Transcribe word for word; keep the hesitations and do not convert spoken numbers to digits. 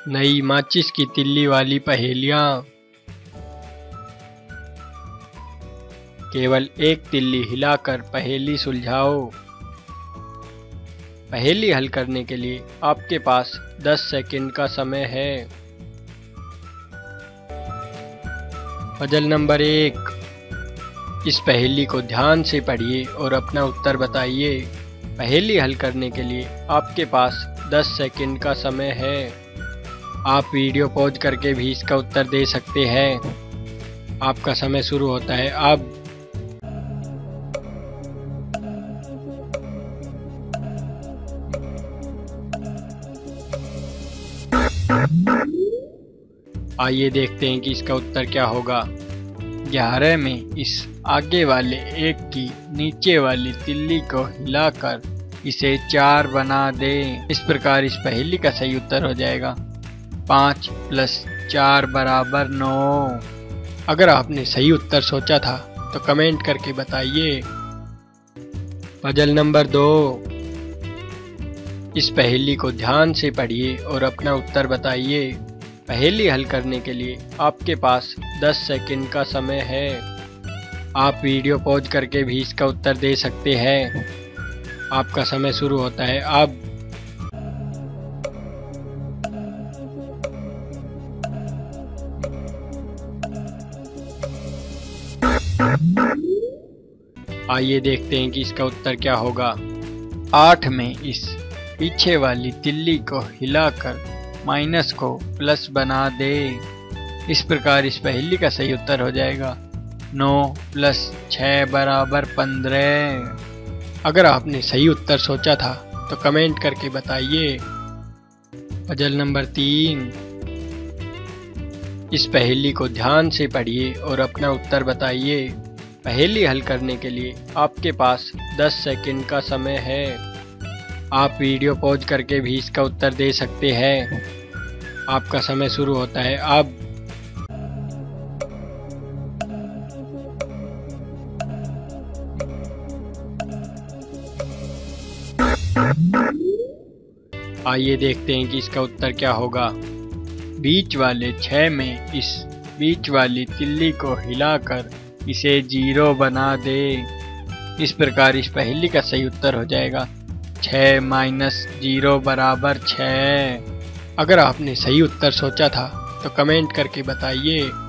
नई माचिस की तिल्ली वाली पहेलियाँ। केवल एक तिल्ली हिलाकर पहेली सुलझाओ। पहेली हल करने के लिए आपके पास दस सेकंड का समय है। पजल नंबर एक। इस पहेली को ध्यान से पढ़िए और अपना उत्तर बताइए। पहेली हल करने के लिए आपके पास दस सेकंड का समय है। आप वीडियो पॉज करके भी इसका उत्तर दे सकते हैं। आपका समय शुरू होता है अब। आइए देखते हैं कि इसका उत्तर क्या होगा। ग्यारह में इस आगे वाले एक की नीचे वाली तिल्ली को हिलाकर इसे चार बना दें। इस प्रकार इस पहेली का सही उत्तर हो जाएगा पाँच प्लस चार बराबर नौ। अगर आपने सही उत्तर सोचा था तो कमेंट करके बताइए। पजल नंबर दो। इस पहेली को ध्यान से पढ़िए और अपना उत्तर बताइए। पहेली हल करने के लिए आपके पास दस सेकंड का समय है। आप वीडियो पॉज करके भी इसका उत्तर दे सकते हैं। आपका समय शुरू होता है अब। आइए देखते हैं कि इसका उत्तर क्या होगा। आठ में इस पीछे वाली तिल्ली को हिलाकर माइनस को प्लस बना दे। इस प्रकार इस पहेली का सही उत्तर हो जाएगा नौ प्लस छः बराबर पंद्रह। अगर आपने सही उत्तर सोचा था तो कमेंट करके बताइए। पजल नंबर तीन। इस पहेली को ध्यान से पढ़िए और अपना उत्तर बताइए। पहेली हल करने के लिए आपके पास दस सेकंड का समय है। आप वीडियो पॉज करके भी इसका उत्तर दे सकते हैं। आपका समय शुरू होता है अब। आइए देखते हैं कि इसका उत्तर क्या होगा। बीच वाले छः में इस बीच वाली तिल्ली को हिलाकर इसे जीरो बना दे। इस प्रकार इस पहेली का सही उत्तर हो जाएगा छः माइनस जीरो बराबर छः। अगर आपने सही उत्तर सोचा था तो कमेंट करके बताइए।